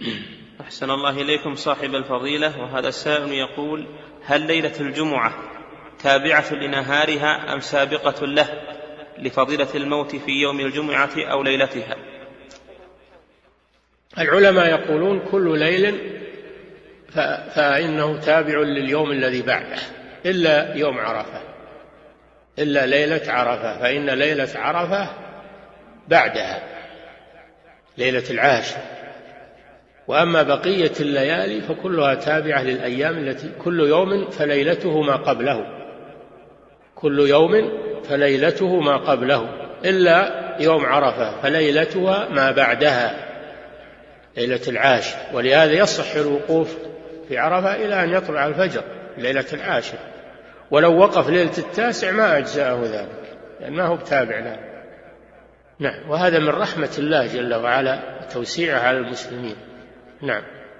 أحسن الله إليكم صاحب الفضيلة. وهذا السائل يقول: هل ليلة الجمعة تابعة لنهارها أم سابقة له لفضيلة الموت في يوم الجمعة أو ليلتها؟ العلماء يقولون كل ليل فإنه تابع لليوم الذي بعده، إلا يوم عرفة، إلا ليلة عرفة، فإن ليلة عرفة بعدها ليلة العاشر. وأما بقية الليالي فكلها تابعة للأيام التي كل يوم فليلته ما قبله، كل يوم فليلته ما قبله، إلا يوم عرفة فليلتها ما بعدها ليلة العاشر. ولهذا يصح الوقوف في عرفة إلى أن يطلع الفجر ليلة العاشر، ولو وقف ليلة التاسع ما أجزأه ذلك لأنه هو تابع له. نعم، وهذا من رحمة الله جل وعلا وتوسيعه على المسلمين. نعم.